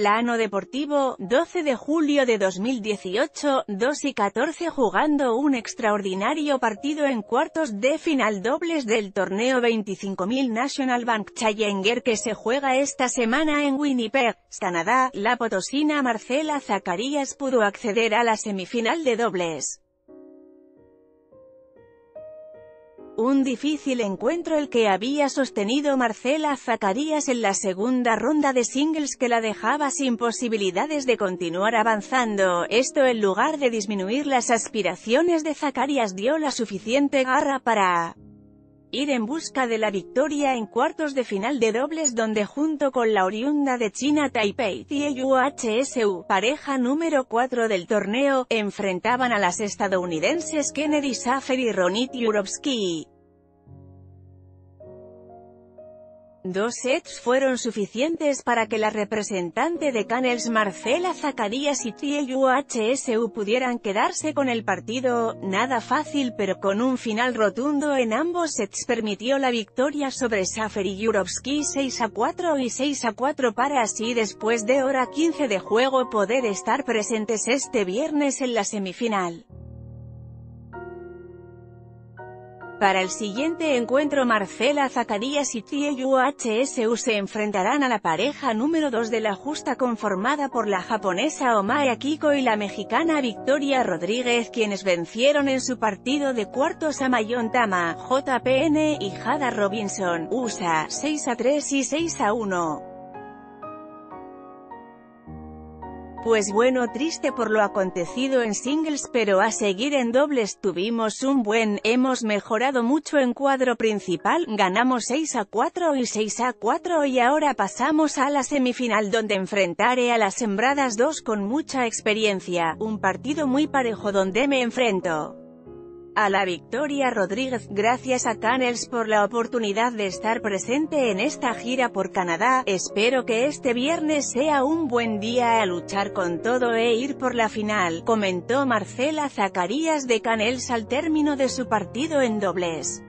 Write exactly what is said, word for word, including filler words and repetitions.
Plano deportivo, doce de julio de dos mil dieciocho, dos y catorce jugando un extraordinario partido en cuartos de final dobles del torneo veinticinco mil National Bank Challenger que se juega esta semana en Winnipeg, Canadá. La potosina Marcela Zacarías pudo acceder a la semifinal de dobles. Un difícil encuentro el que había sostenido Marcela Zacarías en la segunda ronda de singles que la dejaba sin posibilidades de continuar avanzando. Esto, en lugar de disminuir las aspiraciones de Zacarías, dio la suficiente garra para ir en busca de la victoria en cuartos de final de dobles, donde junto con la oriunda de China Taipei, Tieu Hsu, pareja número cuatro del torneo, enfrentaban a las estadounidenses Kennedy Safer y Ronit Yurovsky. Dos sets fueron suficientes para que la representante de Canels Marcela Zacarías y Tieu Hsu pudieran quedarse con el partido. Nada fácil, pero con un final rotundo en ambos sets permitió la victoria sobre Safer y Yurovsky seis a cuatro y seis a cuatro para así, después de hora quince de juego, poder estar presentes este viernes en la semifinal. Para el siguiente encuentro, Marcela Zacarías y Tieu Hsu se enfrentarán a la pareja número dos de la justa, conformada por la japonesa Omae Akiko y la mexicana Victoria Rodríguez, quienes vencieron en su partido de cuartos a Mayon Tama, J P N y Jada Robinson, U S A, seis a tres y seis a uno. Pues bueno, triste por lo acontecido en singles, pero a seguir en dobles. Tuvimos un buen, hemos mejorado mucho en cuadro principal, ganamos seis a cuatro y seis a cuatro y ahora pasamos a la semifinal, donde enfrentaré a las sembradas dos con mucha experiencia, un partido muy parejo donde me enfrento a la Victoria Rodríguez. Gracias a Canels por la oportunidad de estar presente en esta gira por Canadá. Espero que este viernes sea un buen día a luchar con todo e ir por la final, comentó Marcela Zacarías de Canels al término de su partido en dobles.